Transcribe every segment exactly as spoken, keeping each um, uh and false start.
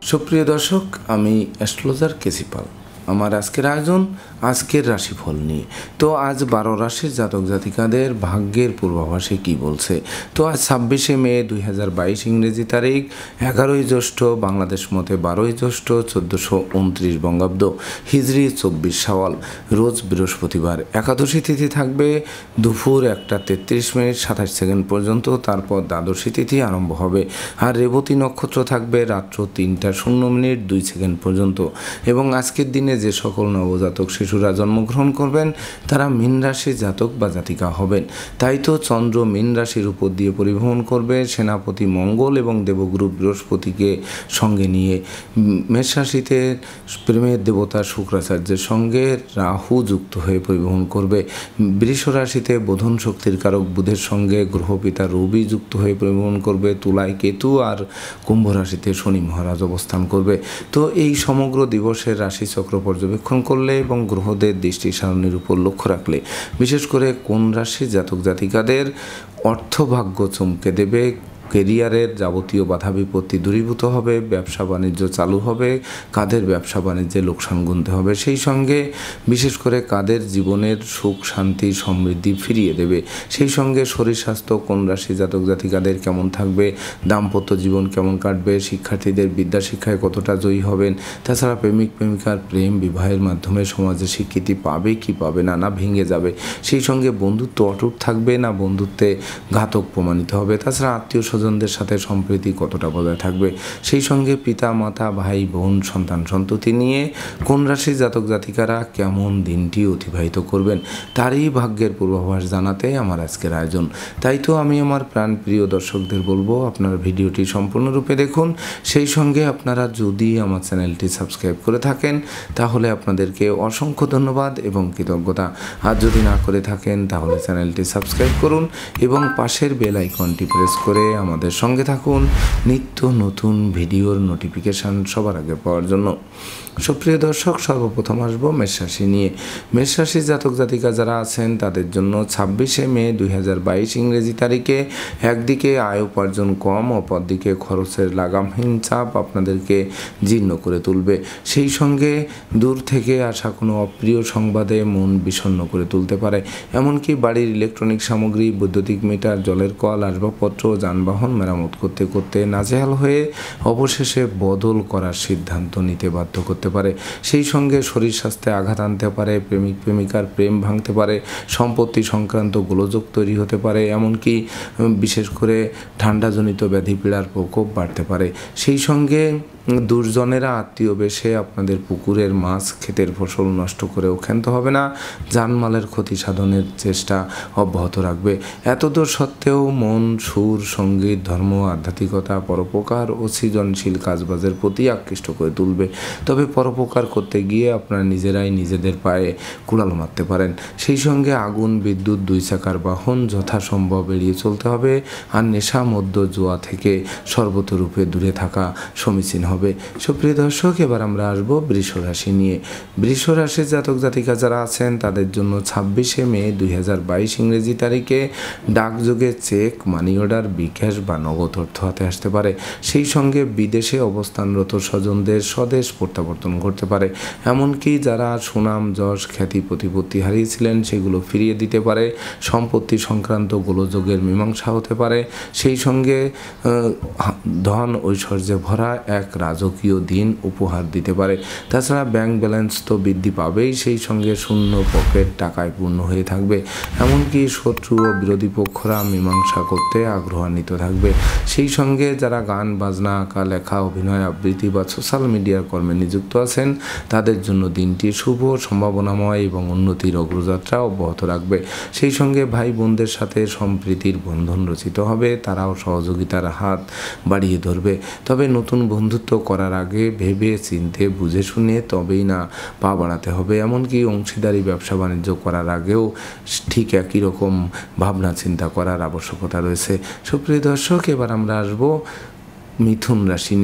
সুপ্রিয় দর্শক, আমি অ্যাস্ট্রোলজার কেসি পাল। আমার আজকের আয়োজন আজকের রাশিফল নিয়ে। তো আজ বারো রাশির জাতক জাতিকাদের ভাগ্যের পূর্বাভাসে কি বলছে। তো আজ ছাব্বিশে মে দুই হাজার বাইশ ইংরেজি তারিখ, এগারোই জ্যৈষ্ঠ বাংলাদেশ মতে বারোই জ্যৈষ্ঠ চোদ্দোশো উনত্রিশ বঙ্গাব্দ, হিজরি চব্বিশ শাওয়াল, রোজ বৃহস্পতিবার। একাদশী তিথি থাকবে দুপুর একটা তেত্রিশ মিনিট সাতাশ সেকেন্ড পর্যন্ত, তারপর দ্বাদশী তিথি আরম্ভ হবে। আর রেবতী নক্ষত্র থাকবে রাত্র তিনটা শূন্য মিনিট দুই সেকেন্ড পর্যন্ত। এবং আজকের দিনে যে সকল নবজাতক শিশুরা জন্মগ্রহণ করবেন তারা মীন রাশির জাতক বা জাতিকা হবেন। তাই তো চন্দ্র মীন রাশির উপর দিয়ে পরিভ্রমণ করবে সেনাপতি মঙ্গল এবং দেবগুরু বৃহস্পতিকে সঙ্গে নিয়ে। মেষ রাশিতে প্রেমের দেবতা শুক্রাচার্যের সঙ্গে রাহু যুক্ত হয়ে পরিভ্রমণ করবে। বৃষ রাশিতে বোধন শক্তির কারক বুধের সঙ্গে গ্রহপিতা রবি যুক্ত হয়ে পরিভ্রমণ করবে। তুলায় কেতু আর কুম্ভ রাশিতে শনি মহারাজ অবস্থান করবে। তো এই সমগ্র দিবসের রাশিচক্র পর্যবেক্ষণ করলে এবং গ্রহদের দৃষ্টি সারণীর উপর লক্ষ্য রাখলে বিশেষ করে কোন রাশির জাতক জাতিকাদের অর্থভাগ্য চমকে দেবে, কেরিয়ারের যাবতীয় বাধা বিপত্তি দূরীভূত হবে, ব্যবসা বাণিজ্য চালু হবে, কাদের ব্যবসা বাণিজ্যে লোকসান গুনতে হবে, সেই সঙ্গে বিশেষ করে কাদের জীবনের সুখ শান্তি সমৃদ্ধি ফিরিয়ে দেবে। সেই সঙ্গে শরীর স্বাস্থ্য কোন রাশি জাতক জাতিকাদের কেমন থাকবে, দাম্পত্য জীবন কেমন কাটবে, শিক্ষার্থীদের বিদ্যা শিক্ষায় কতটা জয়ী হবেন, তাছাড়া প্রেমিক প্রেমিকার প্রেম বিবাহের মাধ্যমে সমাজে স্বীকৃতি পাবে কি পাবে না, না ভেঙে যাবে, সেই সঙ্গে বন্ধুত্ব অটুট থাকবে না বন্ধুত্বে ঘাতক প্রমাণিত হবে, তাছাড়া আত্মীয় স্বজনদের সাথে সম্প্রীতি কতটা বজায় থাকবে, সেই সঙ্গে পিতা মাতা ভাই বোন সন্তান সন্ততি নিয়ে কোন রাশির জাতক জাতিকারা কেমন দিনটি অতিবাহিত করবেন তারই ভাগ্যের পূর্বাভাস জানাতে আমার আজকের আয়োজন। তাই তো আমি আমার প্রাণপ্রিয় দর্শকদের বলবো আপনারা ভিডিওটি সম্পূর্ণরূপে দেখুন। সেই সঙ্গে আপনারা যদি আমার চ্যানেলটি সাবস্ক্রাইব করে থাকেন তাহলে আপনাদেরকে অসংখ্য ধন্যবাদ এবং কৃতজ্ঞতা। আর যদি না করে থাকেন তাহলে চ্যানেলটি সাবস্ক্রাইব করুন এবং পাশের বেল আইকনটি প্রেস করে আমাদের সঙ্গে থাকুন নিত্য নতুন ভিডিওর নোটিফিকেশান সবার আগে পাওয়ার জন্য। সুপ্রিয় দর্শক, সর্বপ্রথম আসবো মেষ রাশি নিয়ে। মেষ রাশির জাতক জাতিকা যারা আছেন তাদের জন্য ছাব্বিশে মে দুই হাজার বাইশ ইংরেজি তারিখে একদিকে আয় উপার্জন কম, অপরদিকে খরচের লাগামহীন চাপ আপনাদেরকে জীর্ণ করে তুলবে। সেই সঙ্গে দূর থেকে আসা কোনো অপ্রিয় সংবাদে মন বিষণ্ণ করে তুলতে পারে। এমনকি বাড়ির ইলেকট্রনিক সামগ্রী, বৈদ্যুতিক মিটার, জলের কল, আসবাবপত্র, যানবাহন মেরামত করতে করতে নাজেহাল হয়ে অবশেষে বদল করার সিদ্ধান্ত নিতে বাধ্য করতে পারে। সেই সঙ্গে শরীর স্বাস্থ্যে আঘাত আনতে পারে, প্রেমিক প্রেমিকার প্রেম ভাঙতে পারে, সম্পত্তি সংক্রান্ত গোলযোগ তৈরি হতে পারে, এমনকি বিশেষ করে ঠান্ডাজনিত ব্যাধি পীড়ার প্রকোপ বাড়তে পারে। সেই সঙ্গে দুর্জনেরা আত্মীয় বেশে আপনাদের পুকুরের মাছ, ক্ষেতের ফসল নষ্ট করেও ক্ষান্ত হবে না, জানমালের ক্ষতি সাধনের চেষ্টা অব্যাহত রাখবে। এতদূর সত্ত্বেও মন সুর, সঙ্গীত, ধর্ম, আধ্যাত্মিকতা, পরোপকার ও সৃজনশীল কাজবাজের প্রতি আকৃষ্ট করে তুলবে। তবে পরোপকার করতে গিয়ে আপনারা নিজেরাই নিজেদের পায়ে কুড়াল মারতে পারেন। সেই সঙ্গে আগুন, বিদ্যুৎ, দুই চাকার বাহন যথাসম্ভব এড়িয়ে চলতে হবে। আর নেশা, মদ্য, জুয়া থেকে সর্বতরূপে দূরে থাকা সমীচীন হবে। সুপ্রিয় দর্শক, এবার আমরা আসবো বৃষ রাশি নিয়ে। বৃষ রাশির জাতক জাতিকা যারা আছেন তাদের জন্য ছাব্বিশে মে দুই হাজার বাইশ ইংরেজি তারিখে ডাকযোগে চেক, মানি অর্ডার, বিকাশ বা নগদ অর্থ হাতে আসতে পারে। সেই সঙ্গে বিদেশে অবস্থানরত স্বজনদের স্বদেশ প্রত্যাবর্তন করতে পারে। এমনকি যারা সুনাম, যশ, খ্যাতি, প্রতিপত্তি হারিয়েছিলেন সেগুলো ফিরিয়ে দিতে পারে। সম্পত্তি সংক্রান্ত গোলযোগের মীমাংসা হতে পারে। সেই সঙ্গে ধন ঐশ্বর্যে ভরা এক রাজকীয় দিন উপহার দিতে পারে। তাছাড়া ব্যাংক ব্যালেন্স তো বৃদ্ধি পাবেই, সেই সঙ্গে শূন্য পকেট টাকায় পূর্ণ হয়ে থাকবে। এমনকি শত্রু ও বিরোধী পক্ষরা মীমাংসা করতে আগ্রহান্বিত থাকবে। সেই সঙ্গে যারা গান বাজনা, আঁকা, লেখা, অভিনয়, আবৃত্তি বা সোশ্যাল মিডিয়ার কর্মে নিযুক্ত আছেন তাদের জন্য দিনটি শুভ, সম্ভাবনাময় এবং উন্নতির অগ্রযাত্রা অব্যাহত রাখবে। সেই সঙ্গে ভাই বোনদের সাথে সম্প্রীতির বন্ধন রচিত হবে, তারাও সহযোগিতার হাত বাড়িয়ে ধরবে। তবে নতুন বন্ধুত্ব করার আগে ভেবে চিনতে বুঝে শুনে তবেই না পা বাড়াতে হবে। এমনকি অংশীদারি ব্যবসা বাণিজ্য করার আগেও ঠিক একই রকম ভাবনা চিন্তা করার আবশ্যকতা রয়েছে। সুপ্রিয় দর্শক, এবার আমরা আসবো মিথুন রাশি নিয়ে।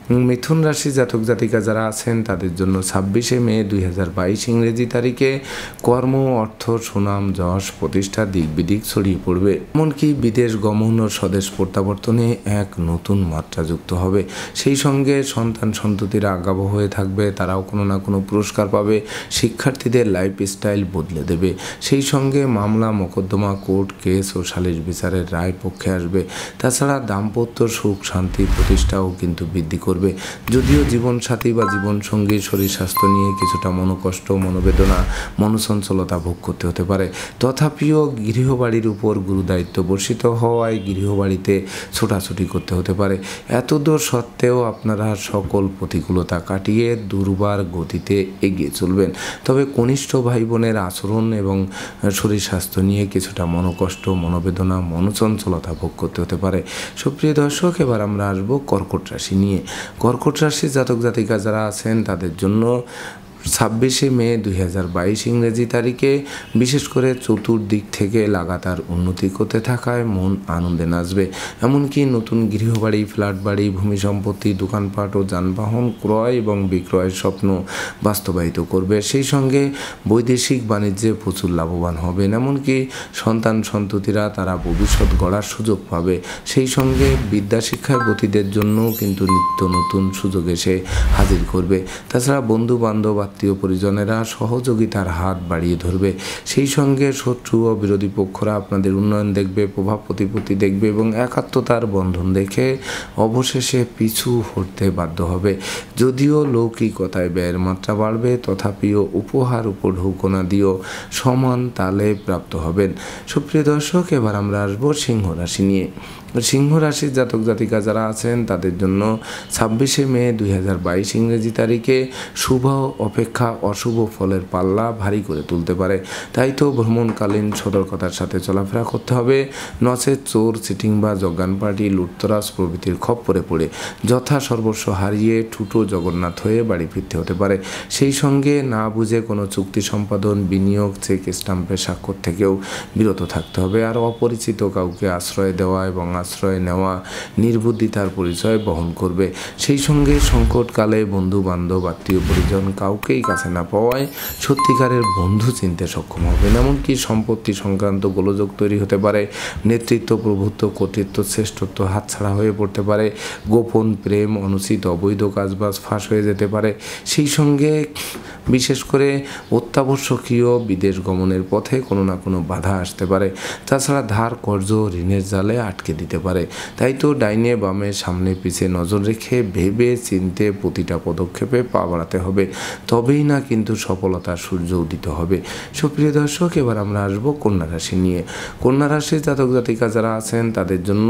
মিথুন রাশি জাতক জাতিকা যারা আছেন তাদের জন্য ছাব্বিশে মে দুই হাজার বাইশ ইংরেজি তারিখে কর্ম, অর্থ, সুনাম, যশ, প্রতিষ্ঠা দিক বিদিক ছড়িয়ে পড়বে। এমনকি বিদেশ গমন ও স্বদেশ প্রত্যাবর্তনে এক নতুন মাত্রা যুক্ত হবে। সেই সঙ্গে সন্তান সন্ততিরা আগাবহ হয়ে থাকবে, তারাও কোনো না কোনো পুরস্কার পাবে। শিক্ষার্থীদের লাইফ স্টাইল বদলে দেবে। সেই সঙ্গে মামলা, মোকদ্দমা, কোর্ট কেস ও সালিশ বিচারের রায় পক্ষে আসবে। তাছাড়া দাম্পত্য সুখ, শান্তি, প্রতিষ্ঠাও কিন্তু বৃদ্ধি করবে। যদিও জীবনসাথী বা জীবনসঙ্গী শরীর স্বাস্থ্য নিয়ে কিছুটা মনোকষ্ট, মনোবেদনা, মনোচঞ্চলতা ভোগ করতে হতে পারে, তথাপিও গৃহবাড়ির উপর গুরুদায়িত্ব বর্ষিত হওয়ায় গৃহবাড়িতে ছোটাছুটি করতে হতে পারে। এতদূর সত্ত্বেও আপনারা সকল প্রতিকূলতা কাটিয়ে দুর্বার গতিতে এগিয়ে চলবেন। তবে কনিষ্ঠ ভাই বোনের আচরণ এবং শরীর স্বাস্থ্য নিয়ে কিছুটা মনোকষ্ট, মনোবেদনা, মনোচঞ্চলতা ভোগ করতে হতে পারে। সুপ্রিয় দর্শক, এবার আমরা আসবো কর্কট রাশি নিয়ে। কর্কট রাশির জাতক জাতিকা যারা আছেন তাদের জন্য ছাব্বিশে মে দুই হাজার বাইশ ইংরেজি তারিখে বিশেষ করে চতুর্দিক থেকে লাগাতার উন্নতি করতে থাকায় মন আনন্দে নাচবে। এমনকি নতুন গৃহবাড়ি, ফ্ল্যাট বাড়ি, ভূমি সম্পত্তি, দোকানপাট ও যানবাহন ক্রয় এবং বিক্রয়ের স্বপ্ন বাস্তবায়িত করবে। সেই সঙ্গে বৈদেশিক বাণিজ্যে প্রচুর লাভবান হবেন। এমনকি সন্তান সন্ততিরা তারা ভবিষ্যৎ গড়ার সুযোগ পাবে। সেই সঙ্গে বিদ্যা শিক্ষার গতিদের জন্যও কিন্তু নিত্য নতুন সুযোগ এসে হাজির করবে। তাছাড়া বন্ধু বান্ধব, আত্মীয় পরিজনেরা সহযোগিতার হাত বাড়িয়ে ধরবে। সেই সঙ্গে শত্রু ও বিরোধী পক্ষরা আপনাদের উন্নয়ন দেখবে, প্রভাব প্রতিপত্তি দেখবে এবং একাত্মতার বন্ধন দেখে অবশেষে পিছু হটতে বাধ্য হবে। যদিও লৌকিকতায় ব্যয়ের মাত্রা বাড়বে, তথাপিও উপহার উপঢৌকনা দিয়েও সমান তালে প্রাপ্ত হবেন। সুপ্রিয় দর্শক, এবার আমরা আসবো সিংহ রাশি নিয়ে। সিংহ রাশির জাতক জাতিকা যারা আছেন তাদের জন্য ছাব্বিশে মে দুই হাজার বাইশ ইংরেজি তারিখে শুভ অপেক্ষা অশুভ ফলের পাল্লা ভারী করে তুলতে পারে। তাই তো ভ্রমণকালীন সতর্কতার সাথে চলাফেরা করতে হবে, নচেত চোর, চিটিং বা জগান পার্টি, লুটতরাজ প্রভৃতির খপ্পরে পড়ে যথা সর্বস্ব হারিয়ে ঠুটো জগন্নাথ হয়ে বাড়ি ফিরতে হতে পারে। সেই সঙ্গে না বুঝে কোনো চুক্তি সম্পাদন, বিনিয়োগ, চেক স্টাম্পের স্বাক্ষর থেকেও বিরত থাকতে হবে। আর অপরিচিত কাউকে আশ্রয় দেওয়া এবং আশ্রয় নেওয়া নির্বুদ্ধিতার পরিচয় বহন করবে। সেই সঙ্গে সংকটকালে বন্ধু বান্ধব, আত্মীয় পরিজন কাউকেই কাছে না পাওয়ায় সত্যিকারের বন্ধু চিনতে সক্ষম হবেন। এমনকি সম্পত্তি সংক্রান্ত গোলযোগ তৈরি হতে পারে। নেতৃত্ব, প্রভুত্ব, কর্তৃত্ব, শ্রেষ্ঠত্ব হাতছাড়া হয়ে পড়তে পারে। গোপন প্রেম, অনুচিত অবৈধ কাজবাজ ফাঁস হয়ে যেতে পারে। সেই সঙ্গে বিশেষ করে অত্যাবশ্যকীয় বিদেশ গমনের পথে কোনো না কোনো বাধা আসতে পারে। তাছাড়া ধার, কর্জ, ঋণের জালে আটকে দিতে পারে। তাই তো ডাইনে বামে, সামনে পিছে নজর রেখে ভেবে চিনতে প্রতিটা পদক্ষেপে পা বাড়াতে হবে। তবেই না কিন্তু সফলতার সূর্য উদিত হবে। সুপ্রিয় দর্শক, এবার আমরা আসবো কন্যা রাশি নিয়ে। কন্যা রাশির জাতক জাতিকা যারা আছেন তাদের জন্য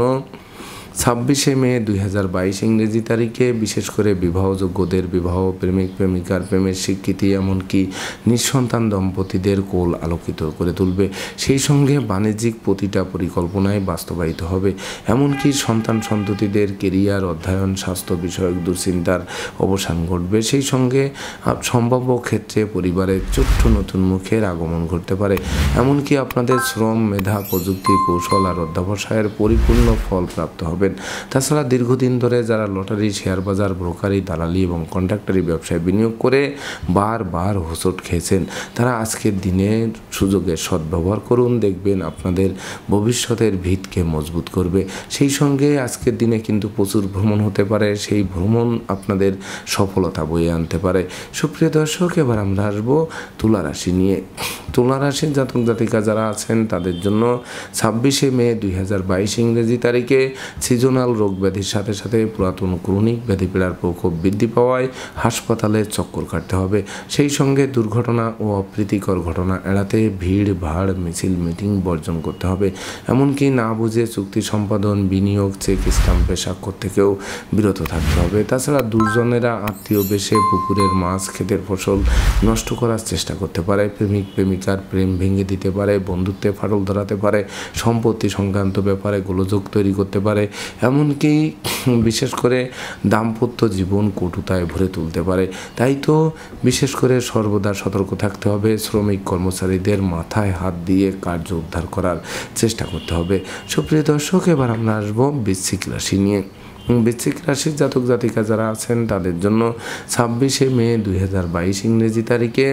ছাব্বিশে মে দুই হাজার বাইশ ইংরেজি তারিখে বিশেষ করে বিবাহযোগ্যদের বিবাহ, প্রেমিক প্রেমিকার প্রেমের স্বীকৃতি, এমনকি নিঃসন্তান দম্পতিদের কোল আলোকিত করে তুলবে। সেই সঙ্গে বাণিজ্যিক প্রতিটা পরিকল্পনায় বাস্তবায়িত হবে। এমনকি সন্তান সন্ততিদের কেরিয়ার, অধ্যয়ন, স্বাস্থ্য বিষয়ক দুশ্চিন্তার অবসান ঘটবে। সেই সঙ্গে সম্ভাব্য ক্ষেত্রে পরিবারের ছোট্ট নতুন মুখের আগমন ঘটতে পারে। এমনকি আপনাদের শ্রম, মেধা, প্রযুক্তি, কৌশল আর অধ্যবসায়ের পরিপূর্ণ ফল প্রাপ্ত হবে। তাছাড়া দীর্ঘদিন ধরে যারা লটারি, শেয়ার বাজার, ব্রোকারি, দালালি এবং কন্ট্রাক্টরি ব্যবসায় বিনিয়োগ করে বারবার হোঁচট খেয়েছেন, তারা আজকের দিনে সুযোগের সদ্ব্যবহার করুন। দেখবেন আপনাদের ভবিষ্যতের ভিতকে মজবুত করবে। সেই সঙ্গে আজকের দিনে কিন্তু প্রচুর ভ্রমণ হতে পারে। সেই ভ্রমণ আপনাদের সফলতা বয়ে আনতে পারে। সুপ্রিয় দর্শক, এবার আমরা আসবো তুলা রাশি নিয়ে। তুলা রাশির জাতক জাতিকা যারা আছেন তাদের জন্য ছাব্বিশে মে দুই হাজার বাইশ ইংরেজি তারিখে সিজনাল রোগ ব্যাধির সাথে সাথে পুরাতন ক্রনিক ব্যাধি পীড়ার প্রকোপ বৃদ্ধি পাওয়ায় হাসপাতালে চক্কর কাটতে হবে। সেই সঙ্গে দুর্ঘটনা ও অপ্রীতিকর ঘটনা এড়াতে ভিড় ভাড়, মিছিল, মিটিং বর্জন করতে হবে। এমনকি না বুঝে চুক্তি সম্পাদন, বিনিয়োগ, চেক স্টাম্পে স্বাক্ষর থেকেও বিরত থাকতে হবে। তাছাড়া দুর্জনেরা আত্মীয় বেশে পুকুরের মাছ, ক্ষেতের ফসল নষ্ট করার চেষ্টা করতে পারে। প্রেমিক প্রেমিকার প্রেম ভেঙে দিতে পারে, বন্ধুত্বে ফাটল ধরাতে পারে, সম্পত্তি সংক্রান্ত ব্যাপারে গোলযোগ তৈরি করতে পারে। এমনকি বিশেষ করে দাম্পত্য জীবন কটুতায় ভরে তুলতে পারে। তাই তো বিশেষ করে সর্বদা সতর্ক থাকতে হবে। শ্রমিক কর্মচারীদের মাথায় হাত দিয়ে কার্য উদ্ধার করার চেষ্টা করতে হবে। সুপ্রিয় দর্শক, এবার আমরা আসবো বৃশ্চিক রাশি নিয়ে। বৃশ্চিক রাশির জাতক জাতিকা যারা আছেন তাদের জন্য ছাব্বিশে মে দুই হাজার বাইশ ইংরেজি তারিখে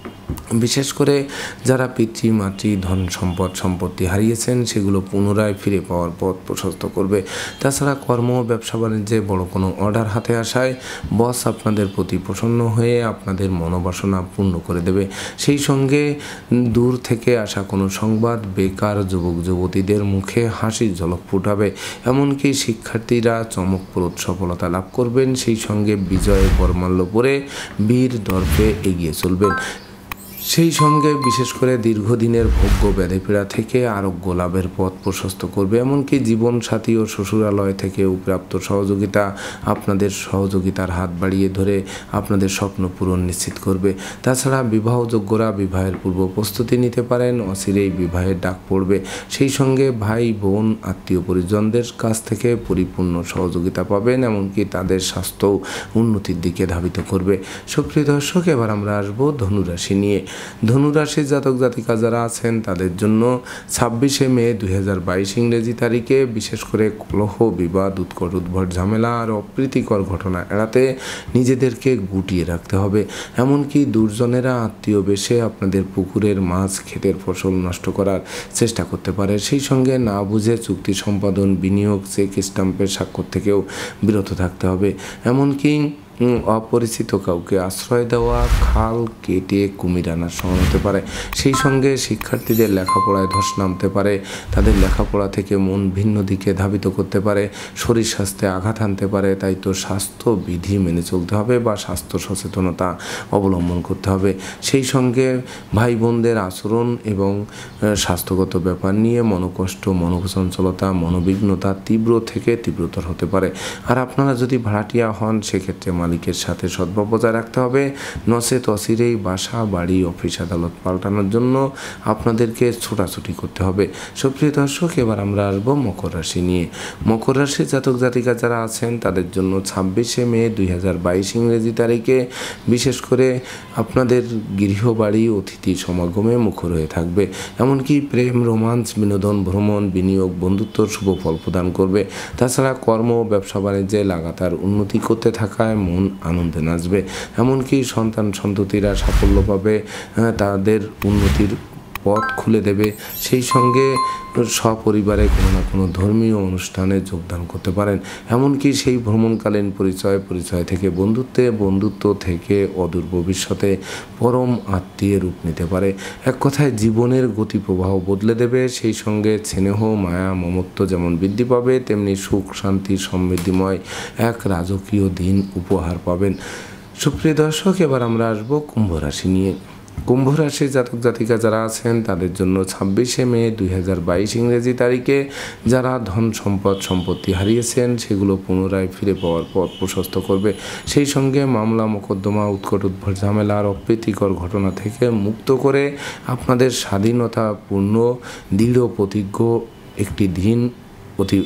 বিশেষ করে যারা পিতৃ মাতৃ ধন সম্পদ সম্পত্তি হারিয়েছেন সেগুলো পুনরায় ফিরে পাওয়ার পথ প্রশস্ত করবে। তাছাড়া কর্ম ব্যবসা বাণিজ্যে বড় কোনো অর্ডার হাতে আসায় বস আপনাদের প্রতি প্রসন্ন হয়ে আপনাদের মনোবাসনা পূর্ণ করে দেবে। সেই সঙ্গে দূর থেকে আসা কোনো সংবাদ বেকার যুবক যুবতীদের মুখে হাসির ঝলক ফুটাবে। এমনকি শিক্ষার্থীরা চমকপ্রদ সফলতা লাভ করবেন। সেই সঙ্গে বিজয়ের বরমাল্য পরে বীর দর্পে এগিয়ে চলবেন। সেই সঙ্গে বিশেষ করে দীর্ঘদিনের ভোগ্য ব্যাধিপীড়া থেকে আরোগ্য লাভের পথ প্রশস্ত করবে। এমনকি জীবনসাথী ও শ্বশুরালয় থেকে প্রাপ্ত সহযোগিতা আপনাদের সহযোগিতার হাত বাড়িয়ে ধরে আপনাদের স্বপ্ন পূরণ নিশ্চিত করবে। তাছাড়া বিবাহযোগ্যরা বিবাহের পূর্ব প্রস্তুতি নিতে পারেন, অচিরেই বিবাহের ডাক পড়বে। সেই সঙ্গে ভাই বোন আত্মীয় পরিজনদের কাছ থেকে পরিপূর্ণ সহযোগিতা পাবেন, এমনকি তাদের স্বাস্থ্যও উন্নতির দিকে ধাবিত করবে। সুপ্রিয় দর্শক, এবার আমরা আসবো ধনুরাশি নিয়ে। ধনুরাশির জাতক জাতিকা যারা আছেন তাদের জন্য ছাব্বিশে মে দুই হাজার বাইশ ইংরেজি তারিখে বিশেষ করে কলহ বিবাদ উৎকট উদ্ভট ঝামেলা আর অপ্রীতিকর ঘটনা এড়াতে নিজেদেরকে গুটিয়ে রাখতে হবে। এমনকি দুর্জনেরা আত্মীয় বেশে আপনাদের পুকুরের মাছ ক্ষেতের ফসল নষ্ট করার চেষ্টা করতে পারে। সেই সঙ্গে না বুঝে চুক্তি সম্পাদন বিনিয়োগ চেক স্টাম্পের স্বাক্ষর থেকেও বিরত থাকতে হবে। এমনকি অপরিচিত কাউকে আশ্রয় দেওয়া, খাল কেটে কুমির আনার সমান হতে পারে। সেই সঙ্গে শিক্ষার্থীদের লেখাপড়ায় ধস নামতে পারে, তাদের লেখাপড়া থেকে মন ভিন্ন দিকে ধাবিত করতে পারে, শরীর স্বাস্থ্যে আঘাত আনতে পারে। তাই তো স্বাস্থ্যবিধি মেনে চলতে হবে বা স্বাস্থ্য সচেতনতা অবলম্বন করতে হবে। সেই সঙ্গে ভাই বোনদের আচরণ এবং স্বাস্থ্যগত ব্যাপার নিয়ে মনোকষ্ট, মনোচঞ্চলতা, মনোবিঘ্নতা তীব্র থেকে তীব্রতর হতে পারে। আর আপনারা যদি ভাড়াটিয়া হন সেক্ষেত্রে মালিকের সাথে সদ্ভাব বজায় রাখতে হবে, নচেত অচিরেই বাসা বাড়ি অফিস আদালত পাল্টানোর জন্য আপনাদেরকে ছোটাছুটি করতে হবে। সুপ্রিয় দর্শক, এবার আমরা আসবো মকর রাশি নিয়ে। মকর রাশির জাতক জাতিকা যারা আছেন তাদের জন্য ছাব্বিশে মে দুই হাজার বাইশ ইংরেজি তারিখে বিশেষ করে আপনাদের গৃহবাড়ি অতিথি সমাগমে মুখর হয়ে থাকবে। এমনকি প্রেম, রোমান্স, বিনোদন, ভ্রমণ, বিনিয়োগ, বন্ধুত্বর শুভ ফল প্রদান করবে। তাছাড়া কর্ম ব্যবসা বাণিজ্যে লাগাতার উন্নতি করতে থাকায় মন আনন্দে নাচবে। এমনকি সন্তান সন্ততিরা সাফল্য পাবে, তাদের উন্নতির পথ খুলে দেবে। সেই সঙ্গে সপরিবারে কোনো না কোনো ধর্মীয় অনুষ্ঠানে যোগদান করতে পারেন। এমনকি সেই ভ্রমণকালীন পরিচয় পরিচয় থেকে বন্ধুত্বে, বন্ধুত্ব থেকে অদূর ভবিষ্যতে পরম আত্মীয় রূপ নিতে পারে। এক কথায় জীবনের গতি প্রবাহ বদলে দেবে। সেই সঙ্গে স্নেহ, মায়া, মমত্ব যেমন বৃদ্ধি পাবে, তেমনি সুখ শান্তি সমৃদ্ধিময় এক রাজকীয় দিন উপহার পাবেন। সুপ্রিয় দর্শক, এবার আমরা আসবো কুম্ভ রাশি নিয়ে। কুম্ভ রাশির জাতক জাতিকা যারা আছেন তাদের জন্য ছাব্বিশে মে দুই হাজার বাইশ ইংরেজি তারিখে যারা ধন সম্পদ সম্পত্তি হারিয়েছেন সেগুলো পুনরায় ফিরে পাওয়ার পথ প্রশস্ত করবে। সেই সঙ্গে মামলা মোকদ্দমা উৎকট উদ্ভট ঝামেলা আর অপ্রীতিকর ঘটনা থেকে মুক্ত করে আপনাদের স্বাধীনতাপূর্ণ দৃঢ় প্রতিজ্ঞ একটি দিন অতি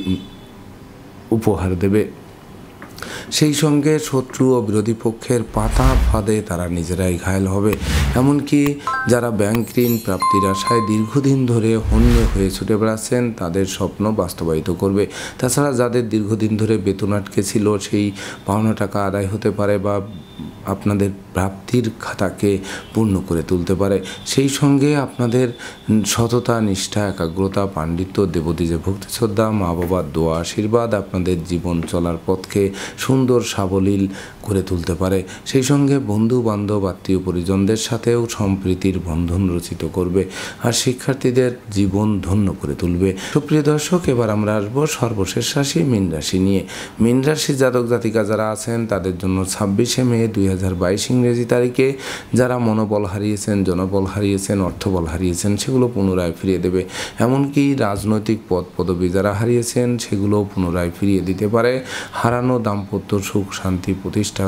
উপহার দেবে। সেই সঙ্গে শত্রু ও বিরোধী পক্ষের পাতা ফাঁদে তারা নিজেরাই ঘায়েল হবে। এমনকি যারা ব্যাংক ঋণ প্রাপ্তির আশায় দীর্ঘদিন ধরে হন্য হয়ে ছুটে বেড়াচ্ছেন তাদের স্বপ্ন বাস্তবায়িত করবে। তাছাড়া যাদের দীর্ঘদিন ধরে বেতন আটকে ছিল সেই পাওনা টাকা আদায় হতে পারে বা আপনাদের প্রাপ্তির খাতাকে পূর্ণ করে তুলতে পারে। সেই সঙ্গে আপনাদের সততা, নিষ্ঠা, একাগ্রতা, পাণ্ডিত্য, দেবদীজে ভক্তি শ্রদ্ধা, মা বাবার দোয়া আশীর্বাদ আপনাদের জীবন চলার পথকে সুন্দর সাবলীল করে তুলতে পারে। সেই সঙ্গে বন্ধু বান্ধব আত্মীয় পরিজনদের সাথেও সম্প্রীতির বন্ধন রচিত করবে আর শিক্ষার্থীদের জীবন ধন্য করে তুলবে। সুপ্রিয় দর্শক, এবার আমরা আসবো সর্বশেষ রাশি মীন রাশি নিয়ে। মীন রাশির জাতক জাতিকা যারা আছেন তাদের জন্য ছাব্বিশে মে দুই হাজার বাইশ ইংরেজি তারিখে যারা মনোবল হারিয়েছেন, জনবল হারিয়েছেন, অর্থবল হারিয়েছেন সেগুলো পুনরায় ফিরিয়ে দেবে। এমনকি রাজনৈতিক পদ পদবি যারা হারিয়েছেন সেগুলো পুনরায় ফিরিয়ে দিতে পারে। হারানো দাম্পত্য সুখ শান্তি প্রতিষ্ঠা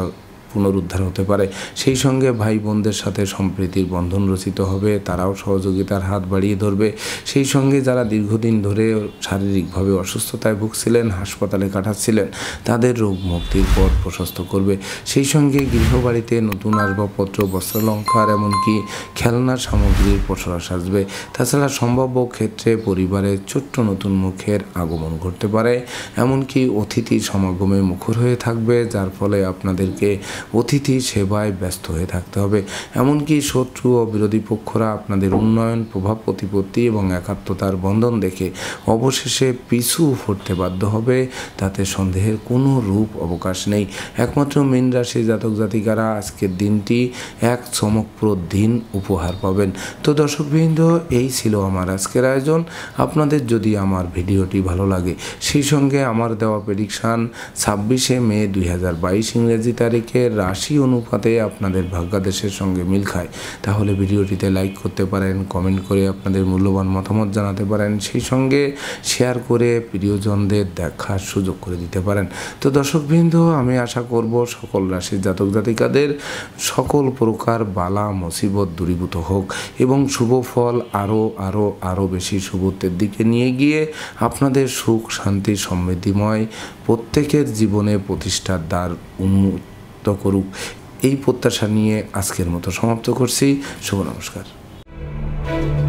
পুনরুদ্ধার হতে পারে। সেই সঙ্গে ভাই বোনদের সাথে সম্প্রীতির বন্ধন রচিত হবে, তারাও সহযোগিতার হাত বাড়িয়ে ধরবে। সেই সঙ্গে যারা দীর্ঘদিন ধরে শারীরিকভাবে অসুস্থতায় ভুগছিলেন, হাসপাতালে কাটাচ্ছিলেন, তাদের রোগ মুক্তির পথ প্রশস্ত করবে। সেই সঙ্গে গৃহবাড়িতে নতুন আসবাবপত্র, বস্ত্রালঙ্কার, এমনকি খেলনার সামগ্রীর পসরা সাজবে। তাছাড়া সম্ভাব্য ক্ষেত্রে পরিবারের ছোট্ট নতুন মুখের আগমন ঘটতে পারে, এমনকি অতিথি সমাগমে মুখর হয়ে থাকবে, যার ফলে আপনাদেরকে অতিথি সেবায় ব্যস্ত হয়ে থাকতে হবে। এমনকি শত্রু ও বিরোধী পক্ষরা আপনাদের উন্নয়ন, প্রভাব প্রতিপত্তি এবং একাত্মতার বন্ধন দেখে অবশেষে পিছু হটতে বাধ্য হবে, তাতে সন্দেহের কোনো রূপ অবকাশ নেই। একমাত্র মীন রাশি জাতক জাতিকারা আজকের দিনটি এক চমকপ্রদ দিন উপহার পাবেন। তো দর্শকবৃন্দ, এই ছিল আমার আজকের আয়োজন। আপনাদের যদি আমার ভিডিওটি ভালো লাগে, সেই সঙ্গে আমার দেওয়া প্রেডিকশান ছাব্বিশে মে দুই হাজার বাইশ ইংরেজি তারিখে রাশি অনুপাতে আপনাদের ভাগ্যাদেশের সঙ্গে মিল খায়, তাহলে ভিডিওটিতে লাইক করতে পারেন, কমেন্ট করে আপনাদের মূল্যবান মতামত জানাতে পারেন, সেই সঙ্গে শেয়ার করে প্রিয়জনদের দেখার সুযোগ করে দিতে পারেন। তো দর্শকবৃন্দ, আমি আশা করব সকল রাশির জাতক জাতিকাদের সকল প্রকার বালা মুসিবত দূরীভূত হোক এবং শুভ ফল আরও আরও আরও বেশি শুভত্বের দিকে নিয়ে গিয়ে আপনাদের সুখ, শান্তি, সমৃদ্ধিময় প্রত্যেকের জীবনে প্রতিষ্ঠার দ্বার উন্মুক্ত করুক, এই প্রত্যাশা নিয়ে আজকের মতো সমাপ্ত করছি। শুভ নমস্কার।